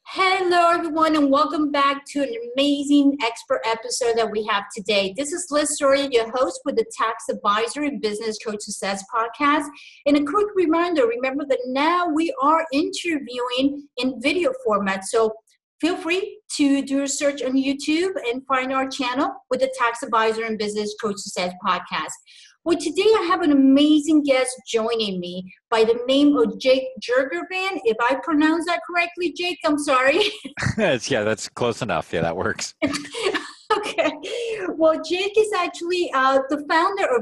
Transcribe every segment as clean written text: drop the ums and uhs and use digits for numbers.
Hello, everyone, and welcome back to an amazing expert episode that we have today. This is Liz Soria, your host with the Tax Advisor and Business Coach Success podcast. And a quick reminder, remember that now we are interviewing in video format. So feel free to do a search on YouTube and find our channel with the Tax Advisor and Business Coach Success podcast. Well, today I have an amazing guest joining me by the name of Jake Jorgovan. If I pronounce that correctly, Jake, I'm sorry. Yeah, that's close enough. Yeah, that works. Okay. Well, Jake is actually the founder of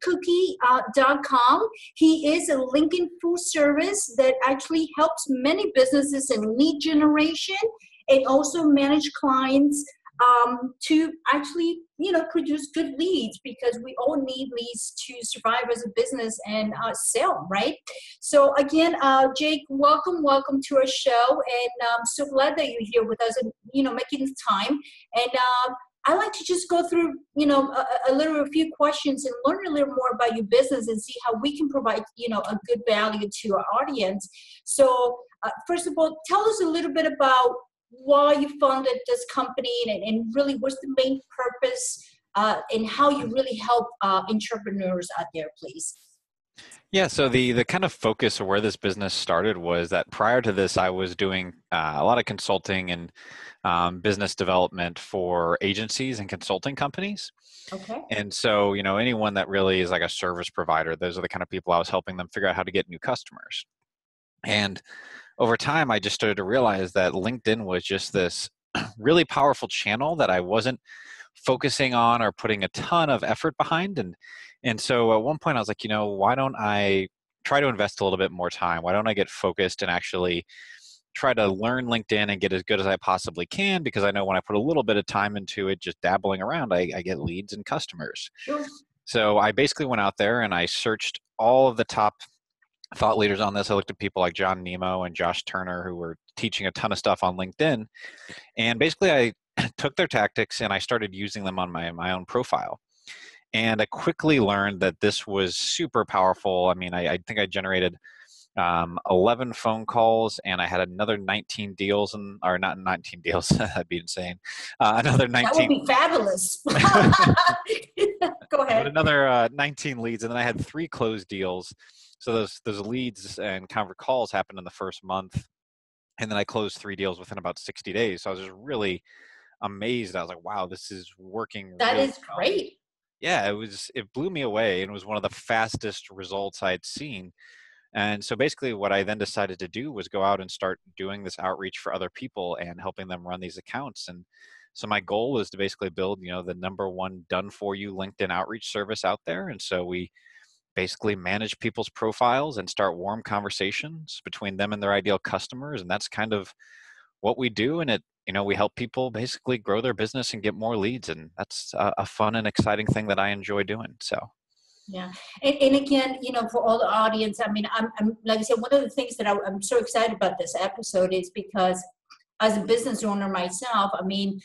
leadcookie.com. He is a LinkedIn full service that actually helps many businesses in lead generation and also manage clients to actually, produce good leads, because we all need leads to survive as a business and sell, right? So again, Jake, welcome to our show, and I'm so glad that you're here with us and, making the time. And I like to just go through, a few questions and learn a little more about your business and see how we can provide, a good value to our audience. So first of all, tell us a little bit about why you founded this company and really what's the main purpose and how you really help entrepreneurs out there, please. Yeah, so the kind of focus of where this business started was that prior to this, I was doing a lot of consulting and business development for agencies and consulting companies. Okay. And so, anyone that really is like a service provider, those are the kind of people I was helping them figure out how to get new customers. And over time, I just started to realize that LinkedIn was just this really powerful channel that I wasn't focusing on or putting a ton of effort behind. And so at one point I was like, why don't I try to invest a little bit more time? Why don't I get focused and actually try to learn LinkedIn and get as good as I possibly can? Because I know when I put a little bit of time into it, just dabbling around, I get leads and customers. Sure. So I basically went out there and I searched all of the top thought leaders on this. I looked at people like John Nemo and Josh Turner, who were teaching a ton of stuff on LinkedIn. And basically I took their tactics and I started using them on my own profile. And I quickly learned that this was super powerful. I mean, I think I generated 11 phone calls and I had another 19 deals, or not 19 deals, that'd be insane. Another 19. That would be fabulous. Go ahead. But another 19 leads, and then I had 3 closed deals. So those leads and calls happened in the first month, and then I closed 3 deals within about 60 days. So I was just really amazed. I was like, wow, this is working. That really is great. Yeah, it blew me away, and it was one of the fastest results I'd seen. And so basically what I then decided to do was go out and start doing this outreach for other people and helping them run these accounts. And so my goal is to basically build, the number one done for you LinkedIn outreach service out there. And so we basically manage people's profiles and start warm conversations between them and their ideal customers. And that's kind of what we do. And we help people basically grow their business and get more leads. And that's a fun and exciting thing that I enjoy doing. So. Yeah. And again, for all the audience, I mean, I'm like I said, one of the things that I'm so excited about this episode is because as a business owner myself, I mean,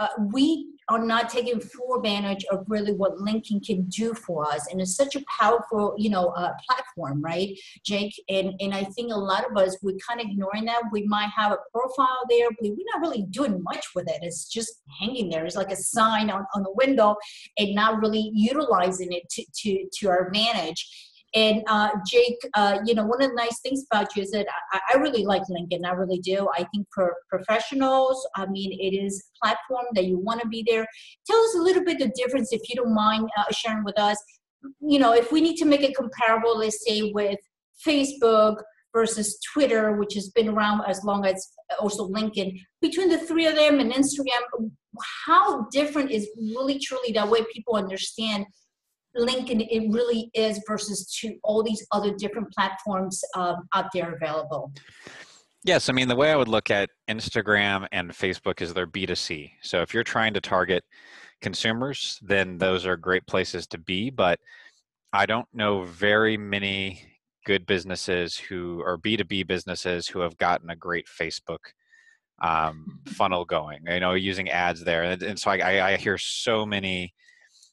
we are not taking full advantage of really what LinkedIn can do for us. And it's such a powerful, platform, right, Jake? And I think a lot of us, we're kind of ignoring that. We might have a profile there, but we're not really doing much with it. It's just hanging there. It's like a sign on the window and not really utilizing it to our advantage. And Jake, one of the nice things about you is that I really like LinkedIn. I really do. I think for professionals, I mean, it is a platform that you want to be there. Tell us a little bit the difference, if you don't mind sharing with us. If we need to make it comparable, let's say with Facebook versus Twitter, which has been around as long as also LinkedIn, between the 3 of them and Instagram, how different is really truly that way people understand LinkedIn it really is versus to all these other different platforms out there available? Yes, I mean, the way I would look at Instagram and Facebook is they're B2C. So if you're trying to target consumers, then those are great places to be. But I don't know very many good businesses who are B2B businesses who have gotten a great Facebook funnel going, using ads there. And so I hear so many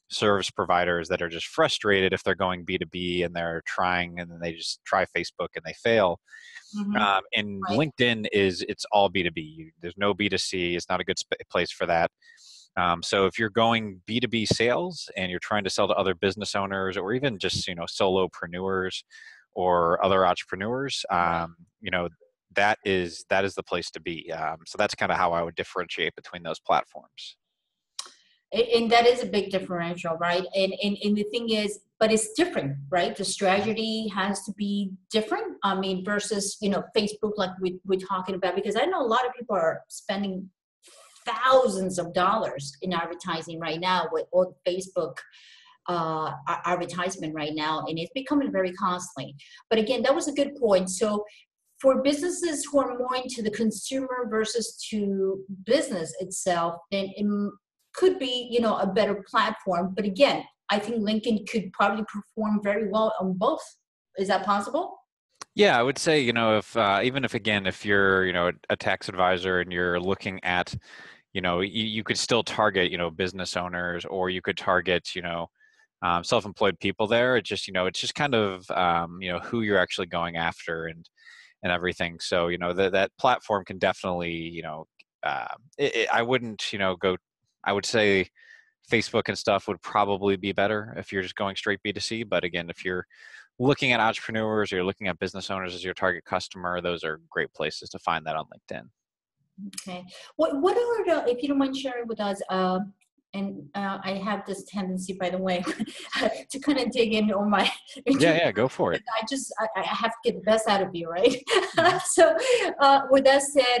service providers that are just frustrated if they're going B2B and they're trying and then they just try Facebook and they fail. And Right. LinkedIn it's all B2B. There's no B2C. It's not a good place for that. So if you're going B2B sales and you're trying to sell to other business owners or even just, solopreneurs or other entrepreneurs, that is the place to be. So that's kind of how I would differentiate between those platforms. And that is a big differential, right? And the thing is, but it's different, right? The strategy has to be different. I mean, versus, Facebook, like we're talking about, because I know a lot of people are spending thousands of dollars in advertising right now with all the Facebook advertisement right now, and it's becoming very costly. But again, that was a good point. So for businesses who are more into the consumer versus to business itself, then it could be, a better platform. But again, I think LinkedIn could probably perform very well on both. Is that possible? Yeah, I would say, if even if you're, a tax advisor and you're looking at, you could still target, business owners, or you could target, self-employed people there. It's just kind of, who you're actually going after and everything. So, that platform can definitely, I wouldn't, I would say Facebook and stuff would probably be better if you're just going straight B2C. But again, if you're looking at entrepreneurs or you're looking at business owners as your target customer, those are great places to find that on LinkedIn. Okay. What are the, if you don't mind sharing with us, and I have this tendency, by the way, to kind of dig in on my. Yeah, go for it. I have to get the best out of you, right? Mhm. So, with that said,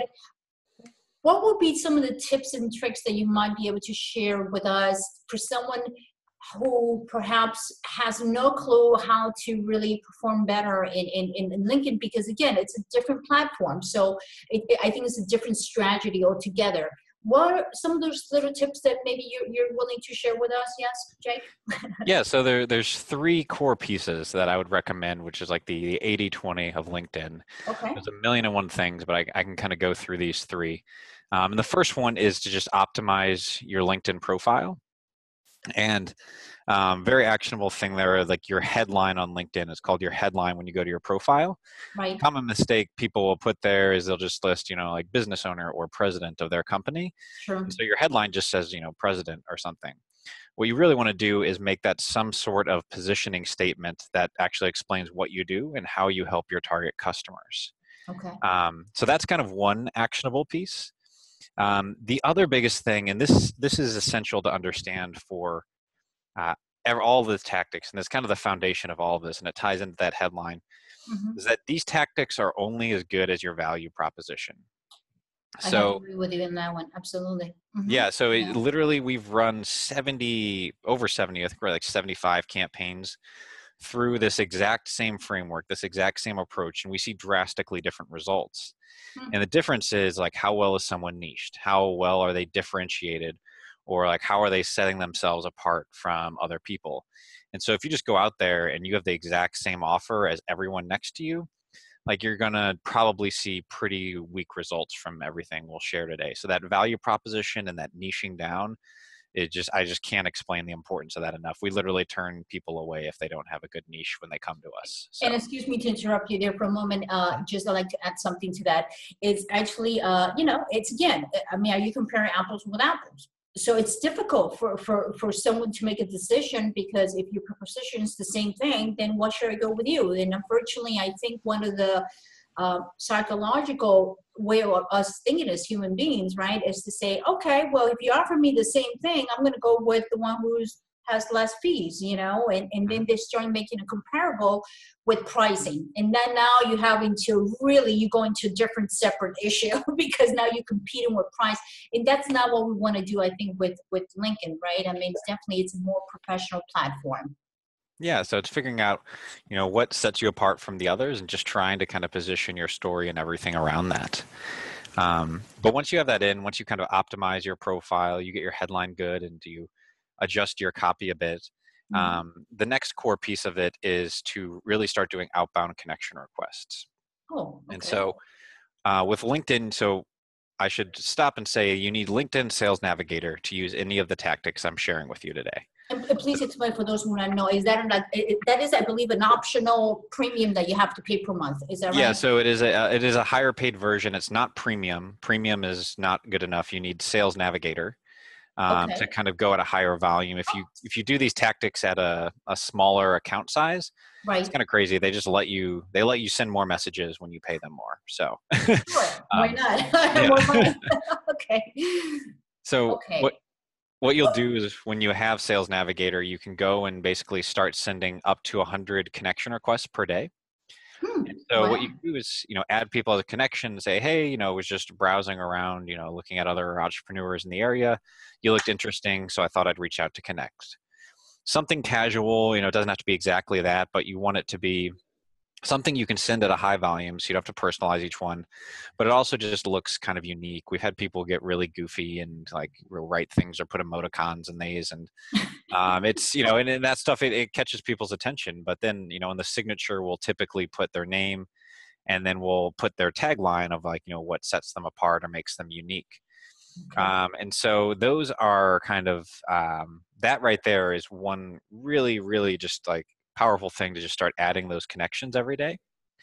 what would be some of the tips and tricks that you might be able to share with us for someone who perhaps has no clue how to really perform better in LinkedIn? Because again, it's a different platform. So I think it's a different strategy altogether. What are some of those little tips that maybe you're willing to share with us? Yes, Jake? Yeah, so there's three core pieces that I would recommend, which is like the 80/20 of LinkedIn. Okay. There's a million and one things, but I can kind of go through these three. And the first one is to just optimize your LinkedIn profile. And very actionable thing there, like your headline on LinkedIn is called your headline when you go to your profile. Right. Common mistake people will put there is they'll just list, like business owner or president of their company. Sure. And so your headline just says, president or something. What you really want to do is make that some sort of positioning statement that actually explains what you do and how you help your target customers. Okay. So that's kind of one actionable piece. The other biggest thing, and this is essential to understand for uh, all the tactics, and it's kind of the foundation of all of this, and it ties into that headline, Mm-hmm. is that these tactics are only as good as your value proposition. I have to So agree with you in that one. Absolutely. Mm-hmm. yeah, so Yeah. literally we've run over 70, I think we're like 75 campaigns through this exact same framework, this exact same approach, and we see drastically different results. And the difference is like how well is someone niched? How well are they differentiated? Or like how are they setting themselves apart from other people? And so if you just go out there and you have the exact same offer as everyone next to you, like you're gonna probably see pretty weak results from everything we'll share today. So that value proposition and that niching down, I just can't explain the importance of that enough. We literally turn people away if they don't have a good niche when they come to us. So And excuse me to interrupt you there for a moment. Just I'd like to add something to that. It's actually, it's again, I mean, are you comparing apples with apples? So it's difficult for someone to make a decision, because if your proposition is the same thing, then what should I go with you? And unfortunately, I think one of the psychological way of us thinking as human beings, right, is to say, okay, well, if you offer me the same thing, I'm going to go with the one who's has less fees, and then they start making a comparable with pricing. And then now you have you go into a different separate issue because now you're competing with price. And that's not what we want to do, I think, with Lincoln, right? I mean, it's a more professional platform. yeah, so it's figuring out, what sets you apart from the others and just trying to kind of position your story and everything around that. But once you have that once you kind of optimize your profile, you get your headline good and you adjust your copy a bit. Mm-hmm. The next core piece of it is to really start doing outbound connection requests. Oh, And okay. so with LinkedIn, so I should stop and say you need LinkedIn Sales Navigator to use any of the tactics I'm sharing with you today. And please explain for those who don't know, is that like, that is, I believe, an optional premium that you have to pay per month. Is that Yeah, right? so it is a higher paid version. It's not premium. Premium is not good enough. You need Sales Navigator to Okay, kind of go at a higher volume. If you do these tactics at a smaller account size, it's right. kind of crazy. They let you send more messages when you pay them more. So Sure. Why um, not? yeah. More money. Okay. So what Okay. what you'll do is when you have Sales Navigator, you can go and basically start sending up to 100 connection requests per day. And so what you Wow. can do is, add people as a connection, say, hey, was just browsing around, looking at other entrepreneurs in the area. You looked interesting, so I thought I'd reach out to connect. Something casual, it doesn't have to be exactly that, but you want it to be something you can send at a high volume, so you don't have to personalize each one. But it also just looks kind of unique. We've had people get really goofy and like write things or put emoticons in these, and it's and that stuff it catches people's attention. But then in the signature we'll typically put their name, and then we'll put their tagline of like what sets them apart or makes them unique. Okay. And so those are kind of that right there is one really really just like powerful thing to just start adding those connections every day.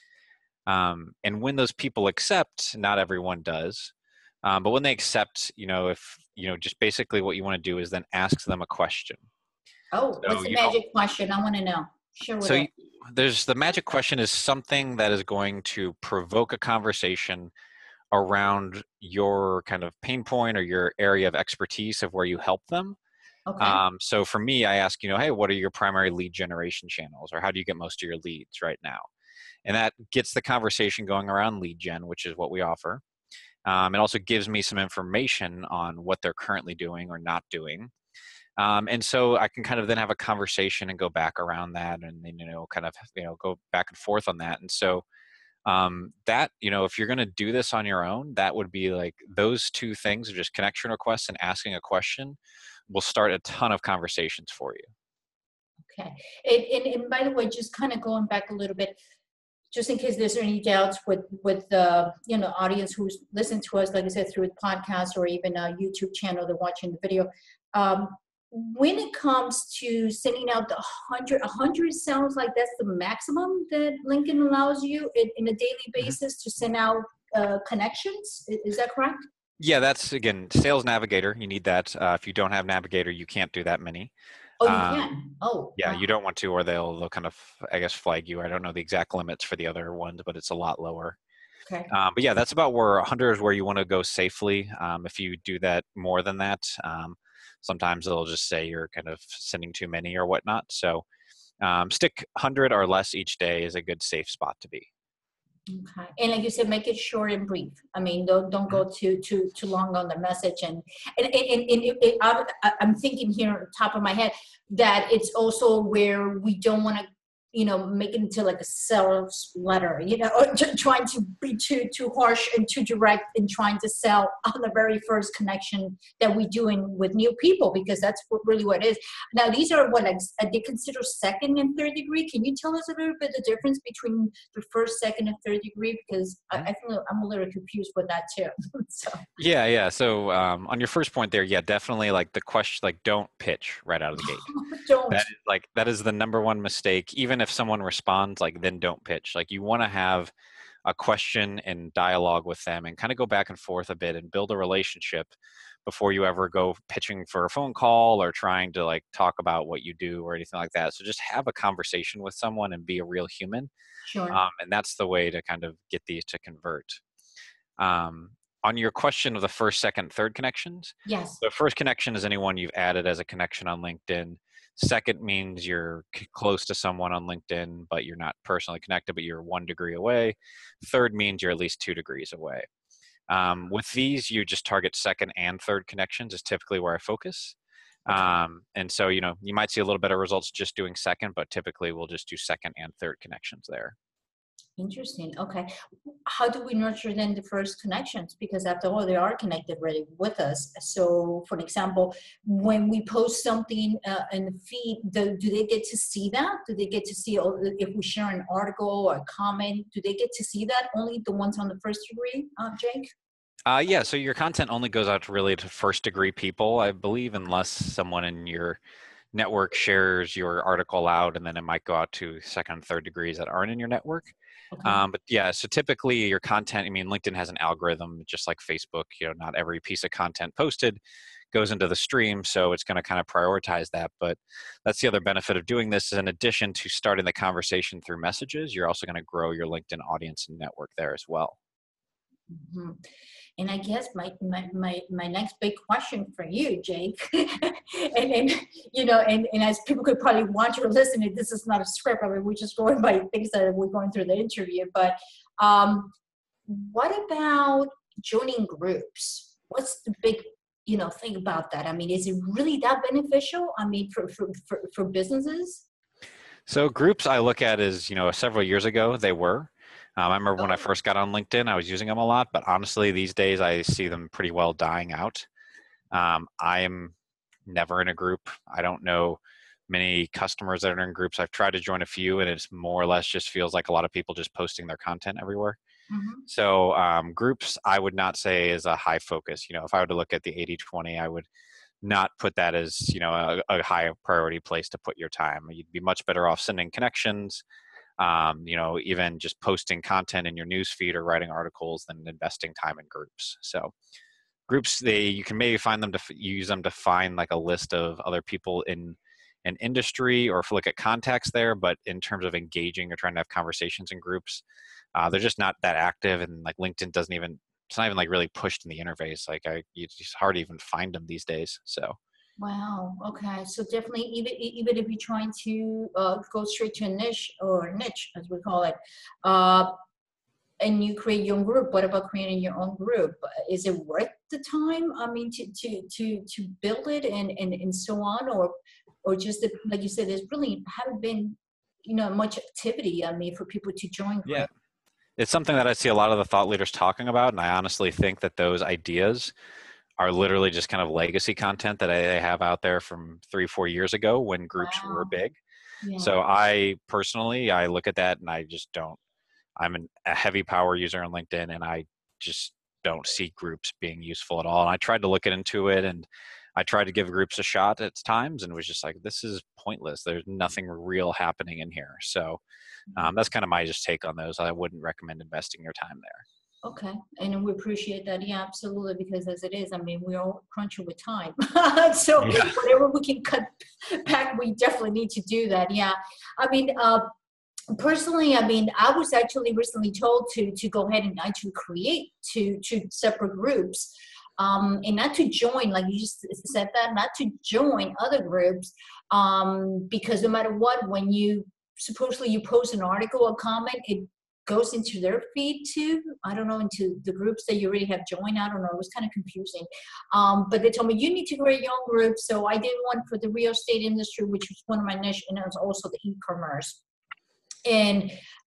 And when those people accept, not everyone does, but when they accept, if just basically what you want to do is then ask them a question. Oh, So what's the you don't. magic question? I want to know. Share with So us. you, there's the magic question is something that is going to provoke a conversation around your kind of pain point or your area of expertise of where you help them. Okay. So for me, I ask, hey, what are your primary lead generation channels, or how do you get most of your leads right now? And that gets the conversation going around lead gen, which is what we offer. It also gives me some information on what they're currently doing or not doing. And so I can kind of then have a conversation and go back around that, and then, kind of, go back and forth on that. And so that, if you're going to do this on your own, that would be like those two things of just connection requests and asking a question will start a ton of conversations for you. Okay. And by the way, just kind of going back a little bit, just in case there's any doubts with the audience who's listened to us, like I said, through a podcast or even a YouTube channel, they're watching the video. Um, when it comes to sending out the 100 sounds like that's the maximum that Lincoln allows you in a daily Mhm. basis to send out connections. Is that correct? Yeah, that's again Sales Navigator. You need that. If you don't have Navigator, you can't do that many. Oh, you Um, can. Oh, yeah, you wow. don't want to, or they'll kind of, I guess, flag you. I don't know the exact limits for the other ones, but it's a lot lower. Okay. But yeah, that's about where 100 is where you want to go safely. If you do that more than that, sometimes they'll just say you're kind of sending too many or whatnot. So stick 100 or less each day is a good safe spot to be. Okay. And like you said, make it short and brief. I mean, don't Mhm. go too long on the message. I'm thinking here on top of my head that it's also where we don't want to, make it into like a sales letter, or trying to be too harsh and too direct in trying to sell on the very first connection that we do with new people, because that's really what it is. Now, these are what like they consider second and third degree. Can you tell us a little bit the difference between the first, second, and third degree? Because I think I'm a little confused with that too. So Yeah, yeah. So on your first point there, yeah, definitely like the question, like don't pitch right out of the gate. don't. That is the number one mistake. Even if someone responds, like then don't pitch. Like you want to have a question and dialogue with them and kind of go back and forth a bit and build a relationship before you ever go pitching for a phone call or trying to like talk about what you do or anything like that. So just have a conversation with someone and be a real human. Sure. And that's the way to kind of get these to convert. Um, on your question of the first, second, third connections, Yes. the first connection is anyone you've added as a connection on LinkedIn. Second means you're close to someone on LinkedIn, but you're not personally connected, but you're 1 degree away. Third means you're at least 2 degrees away. With these, you just target second and third connections is typically where I focus. Okay. And so, you might see a little better results just doing second, but typically we'll just do second and third connections there. Interesting. Okay. How do we nurture then the first connections? Because after all, they are connected really with us. So, for example, when we post something in the feed, do they get to see that? Do they get to see if we share an article or a comment? Do they get to see that? Only the ones on the first degree, Jake? Yeah, so your content only goes out to really to first degree people, I believe, unless someone in your network shares your article out, and then it might go out to second and third degrees that aren't in your network. Okay. But yeah, so typically your content, I mean, LinkedIn has an algorithm just like Facebook, not every piece of content posted goes into the stream. So it's going to kind of prioritize that. But that's the other benefit of doing this is in addition to starting the conversation through messages, you're also going to grow your LinkedIn audience and network there as well. Mm-hmm. And I guess my next big question for you, Jake, and and as people could probably watch or listen, this is not a script. I mean, we're just going by things that we're going through the interview. But what about joining groups? What's the big thing about that? I mean, is it really that beneficial? I mean, for businesses? So groups I look at as, several years ago, they were. I remember when I Oh, first got on LinkedIn, I was using them a lot, but honestly, these days I see them pretty well dying out. I am never in a group. I don't know many customers that are in groups. I've tried to join a few, and it's more or less just feels like a lot of people just posting their content everywhere. mhm. So groups, I would not say is a high focus. If I were to look at the 80/20, I would not put that as a high priority place to put your time. You'd be much better off sending connections, even just posting content in your news feed or writing articles than investing time in groups. So groups, you can maybe find them to use them to find like a list of other people in an industry or look at contacts there. But in terms of engaging or trying to have conversations in groups, they're just not that active. And like LinkedIn doesn't even, it's not even like really pushed in the interface. It's hard to even find them these days. So. Wow. Okay. So definitely, even if you're trying to go straight to a niche as we call it, uh, and you create your own group, what about creating your own group? Is it worth the time? I mean, to build it and so on, or just that, like you said, there's really haven't been much activity. I mean, for people to join Yeah. group. It's something that I see a lot of the thought leaders talking about, and I honestly think that those ideas are literally just kind of legacy content that they have out there from 3-4 years ago when groups were Wow. big. Yeah. So I personally, I look at that and I just don't. I'm a heavy power user on LinkedIn, and I just don't see groups being useful at all. And I tried to look into it, and I tried to give groups a shot at times, and was just like, this is pointless. There's nothing real happening in here. So that's kind of my just take on those. I wouldn't recommend investing your time there. Okay, and we appreciate that. Yeah, absolutely, because as it is, I mean, we're all crunchy with time. So Yeah. whatever we can cut back, we definitely need to do that. Yeah. I mean, personally, I mean, I was actually recently told to go ahead and actually create two separate groups. And not to join, like you just said that, not to join other groups, because no matter what, when you supposedly you post an article or comment, it goes into their feed too. I don't know, into the groups that you already have joined. I don't know. It was kind of confusing. But they told me you need to create your own group. So I did one for the real estate industry, which was one of my niche, and it was also the e-commerce. And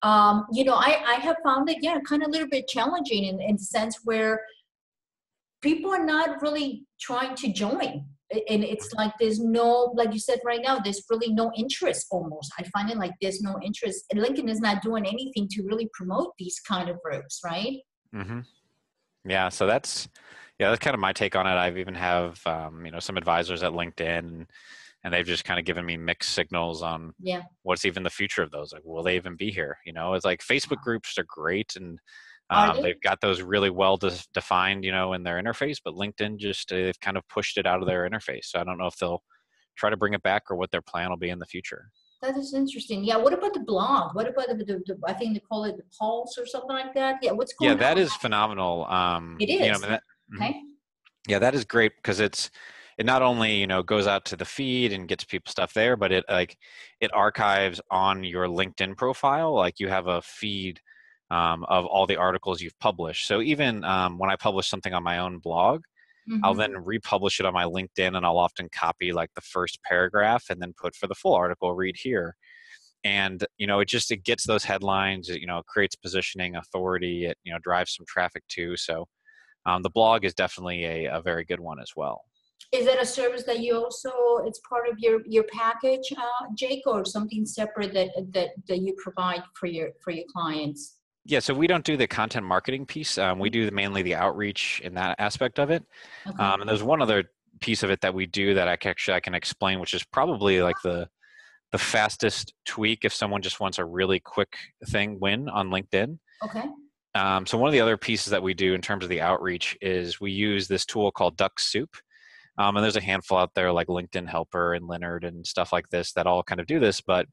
I have found it, yeah, kind of a little bit challenging in the sense where people are not really trying to join. And it's like there's no, like you said right now, there's really no interest almost. I find it like there's no interest. And LinkedIn is not doing anything to really promote these kind of groups, right? Mm-hmm. Yeah. So that's kind of my take on it. I've even have, some advisors at LinkedIn, and they've just kind of given me mixed signals on Yeah. what's even the future of those. Like, will they even be here? It's like Facebook groups are great, and Are they? they've got those really well defined, in their interface, but LinkedIn just, they've kind of pushed it out of their interface. So I don't know if they'll try to bring it back or what their plan will be in the future. That is interesting. Yeah. What about the blog? What about I think they call it the pulse or something like that? Yeah. What's Yeah, going that on? is phenomenal. It is. Mhm. Okay. Yeah, that is great because it not only goes out to the feed and gets people stuff there, but it archives on your LinkedIn profile. Like you have a feed of all the articles you've published. So even when I publish something on my own blog, I'll Mm-hmm. then republish it on my LinkedIn, and I'll often copy like the first paragraph and then put for the full article, read here. And it gets those headlines. It creates positioning authority. It drives some traffic too. So the blog is definitely a very good one as well. Is that a service that you also, it's part of your package, Jake, or something separate that you provide for your clients? Yeah, so we don't do the content marketing piece. We do mainly the outreach in that aspect of it. Okay. And there's one other piece of it that we do that I can explain, which is probably like the fastest tweak if someone just wants a really quick win on LinkedIn. Okay. So one of the other pieces that we do in terms of the outreach is we use this tool called Duck Soup. And there's a handful out there like LinkedIn Helper and Leonard and stuff like this that all kind of do this, but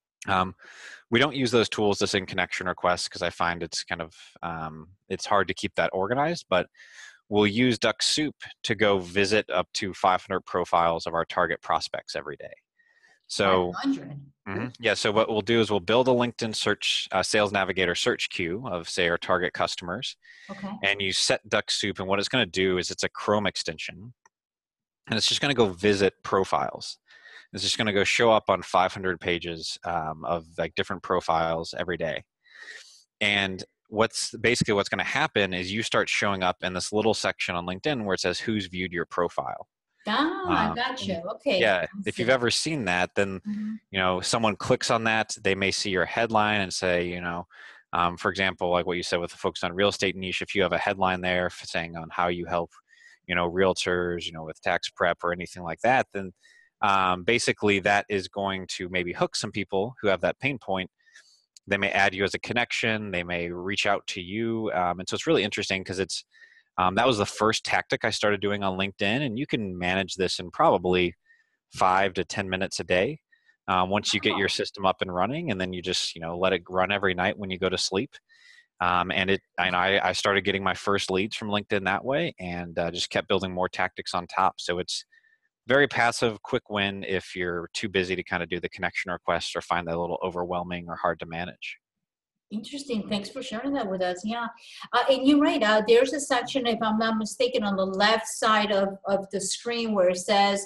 we don't use those tools to send connection requests because I find it's kind of, it's hard to keep that organized, but we'll use Duck Soup to go visit up to 500 profiles of our target prospects every day. So, 500. Yeah, so what we'll do is we'll build a LinkedIn search, Sales Navigator search queue of, say, our target customers. Okay. And you set Duck Soup, and what it's going to do is it's a Chrome extension, and it's just going to go visit profiles. It's just going to go show up on 500 pages of like different profiles every day. And what's going to happen is you start showing up in this little section on LinkedIn where it says who's viewed your profile. I gotcha. Okay. Yeah, if you've ever seen that, then someone clicks on that, they may see your headline and say, for example, like what you said with the focus on real estate niche, if you have a headline there saying on how you help, realtors, with tax prep or anything like that, then basically that is going to maybe hook some people who have that pain point. They may add you as a connection. They may reach out to you, and so it's really interesting because it's. That was the first tactic I started doing on LinkedIn, and you can manage this in probably 5 to 10 minutes a day. Once you get your system up and running, and then you just let it run every night when you go to sleep. And I started getting my first leads from LinkedIn that way, and just kept building more tactics on top. So it's very passive, quick win if you're too busy to kind of do the connection requests or find that a little overwhelming or hard to manage. Interesting. Thanks for sharing that with us. Yeah. And you're right. There's a section, if I'm not mistaken, on the left side of the screen where it says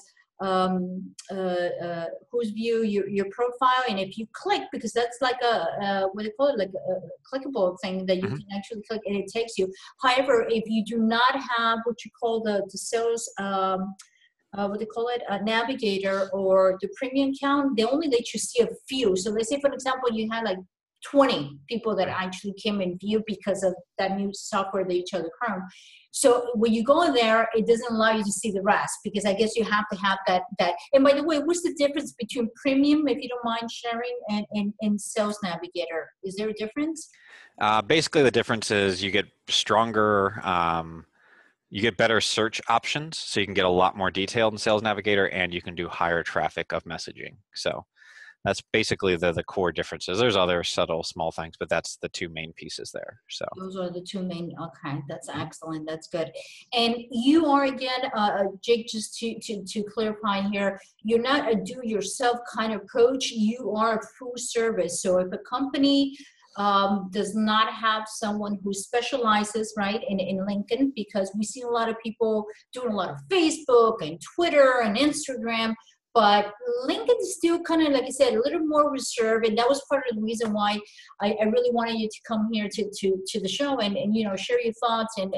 who's view your profile. And if you click, because that's like what do you call it? Like a clickable thing that you can actually click and it takes you. However, if you do not have what you call the sales, what they call it, a navigator or the premium count, they only let you see a few. So let's say, for example, you had like 20 people that actually came and viewed because of that new software that you chose, the Chrome. So when you go in there, it doesn't allow you to see the rest because I guess you have to have that. And by the way, what's the difference between premium, if you don't mind sharing, and Sales Navigator? Is there a difference? Basically, the difference is you get stronger, you get better search options, so you can get a lot more detail in Sales Navigator, and you can do higher traffic of messaging. So that's basically the core differences. There's other subtle small things, but that's the two main pieces there. So those are the two main. Okay, that's excellent. That's good. And you are again, Jake. Just to clarify here, you're not a do-yourself kind of approach. You are a full service. So if a company does not have someone who specializes in LinkedIn, because we see a lot of people doing a lot of Facebook and Twitter and Instagram. But LinkedIn is still kind of, like I said, a little more reserved, and that was part of the reason why I really wanted you to come here to the show and share your thoughts and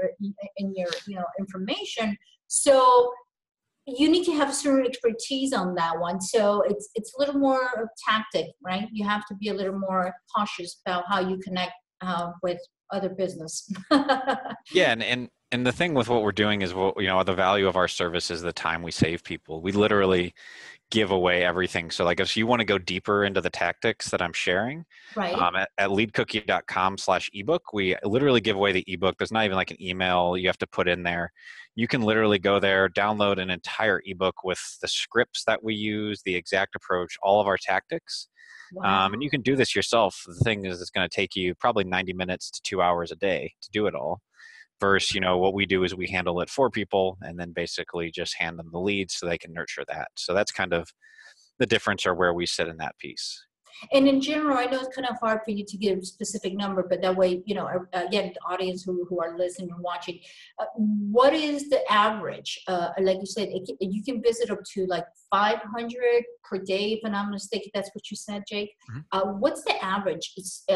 your information. So you need to have certain expertise on that one. So it's a little more of tactic, right? You have to be a little more cautious about how you connect with other business. Yeah, and the thing with what we're doing is, the value of our service is the time we save people. We literally give away everything. So like if you want to go deeper into the tactics that I'm sharing, right. At leadcookie.com/ebook, we literally give away the ebook. There's not even like an email you have to put in there. You can literally go there, download an entire ebook with the scripts that we use, the exact approach, all of our tactics. Wow. And you can do this yourself. The thing is, it's going to take you probably 90 minutes to 2 hours a day to do it all. Versus, what we do is we handle it for people and then basically just hand them the leads so they can nurture that. So that's kind of the difference or where we sit in that piece. And in general, I know it's kind of hard for you to give a specific number, but that way, again, the audience who are listening and watching, what is the average? Like you said, you can visit up to like 500 per day, if I'm not mistaken. That's what you said, Jake. What's the average?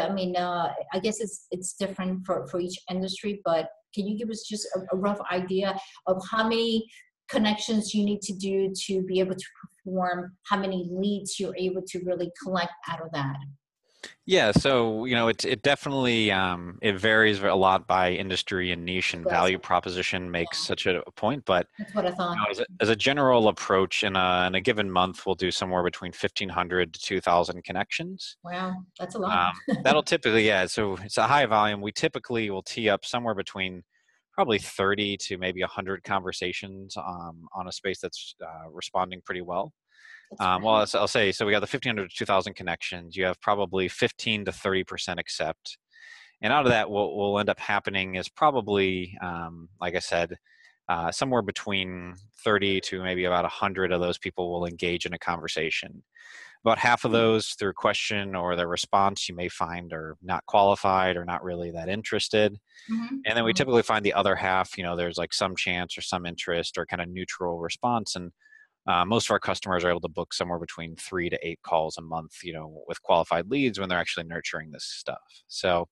I guess it's different for each industry, but can you give us just a rough idea of how many connections you need to do to be able to perform, how many leads you're able to really collect out of that? Yeah, so it definitely it varies a lot by industry and niche, It and does. value proposition makes Yeah, such a point. But that's what I thought. as a general approach, in a given month, we'll do somewhere between 1,500 to 2,000 connections. Wow, that's a lot. That'll typically, yeah. So it's a high volume. We typically will tee up somewhere between probably 30 to maybe 100 conversations on a space that's responding pretty well. That's Well, great. I'll say, so we got the 1,500 to 2,000 connections. You have probably 15 to 30% accept. And out of that, what will end up happening is probably, like I said, somewhere between 30 to maybe about 100 of those people will engage in a conversation. About half of those through question or their response you may find are not qualified or not really that interested. And then we Mm-hmm. typically find the other half, there's like some chance or some interest or kind of neutral response. And most of our customers are able to book somewhere between 3 to 8 calls a month, with qualified leads when they're actually nurturing this stuff. So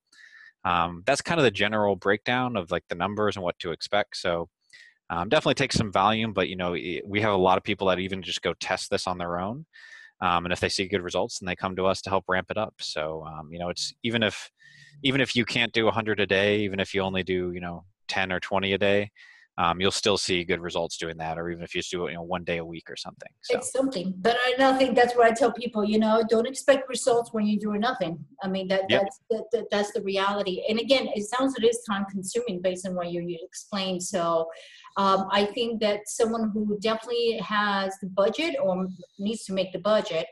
that's kind of the general breakdown of like the numbers and what to expect. So definitely takes some volume, but we have a lot of people that even just go test this on their own. And if they see good results, then they come to us to help ramp it up. So it's even if you can't do 100 a day, even if you only do 10 or 20 a day, you'll still see good results doing that. Or even if you just do it 1 day a week or something. So It's something, but I think that's what I tell people. Don't expect results when you're doing nothing. I mean, yep. that's the reality. And again, it sounds it is time consuming based on what you explained. So I think that someone who definitely has the budget or needs to make the budget,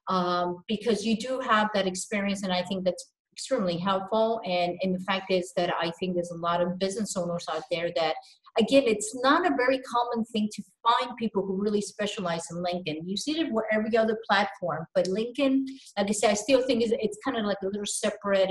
because you do have that experience, and I think that's extremely helpful. And the fact is that I think there's a lot of business owners out there that, again, it's not a very common thing to find people who really specialize in LinkedIn. You see it with every other platform, but LinkedIn, like I said, I still think it's kind of like a little separate,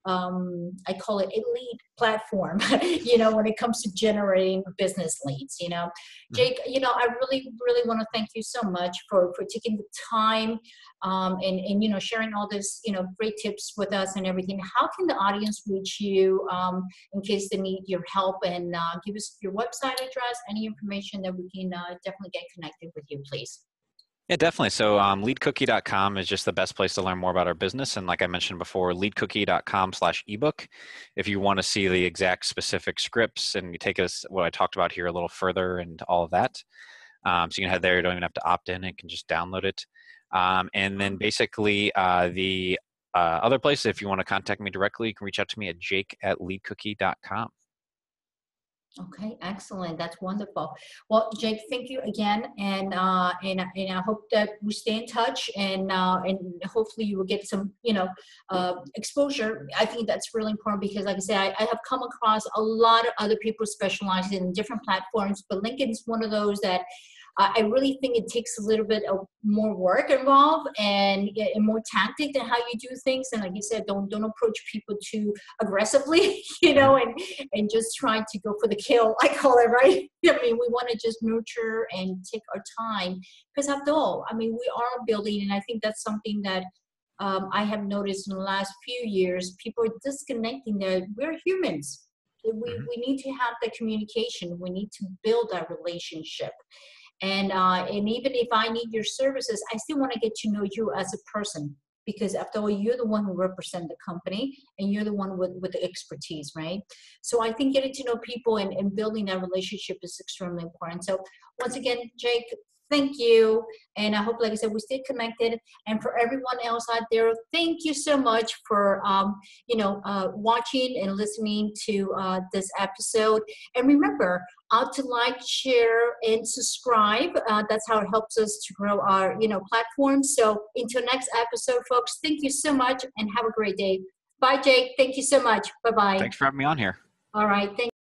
I call it elite platform, when it comes to generating business leads. Mhm. Jake, I really, really want to thank you so much for taking the time, and sharing all this, great tips with us and everything. How can the audience reach you, in case they need your help, and give us your website address, any information that we can definitely get connected with you, please. Yeah, definitely. So leadcookie.com is just the best place to learn more about our business. And like I mentioned before, leadcookie.com/ebook. If you want to see the exact specific scripts and you take us what I talked about here a little further and all of that. So you can head there. You don't even have to opt in. You can just download it. And then basically the other place, if you want to contact me directly, you can reach out to me at jake@leadcookie.com. Okay, excellent. That's wonderful. Well, Jake, thank you again, and I hope that we stay in touch, and hopefully you will get some exposure. I think that's really important because, like I said, I have come across a lot of other people specializing in different platforms, but LinkedIn is one of those that I really think it takes a little bit of more work involved, and more tactic than how you do things. And like you said, don't approach people too aggressively, Mhm. and just try to go for the kill, I call it, right? I mean, we want to just nurture and take our time, because after all, I mean, we are building, and I think that's something that I have noticed in the last few years. People are disconnecting that we're humans. Mhm. We need to have that communication. We need to build that relationship. And even if I need your services, I still want to get to know you as a person, because after all, you're the one who represent the company, and you're the one with the expertise, right? So I think getting to know people and building that relationship is extremely important. So once again, Jake, thank you. And I hope, like I said, we stay connected. And for everyone else out there, thank you so much for, watching and listening to this episode. And remember, to like, share, and subscribe. That's how it helps us to grow our, platform. So until next episode, folks, thank you so much and have a great day. Bye, Jake. Thank you so much. Bye-bye. Thanks for having me on here. All right. Thank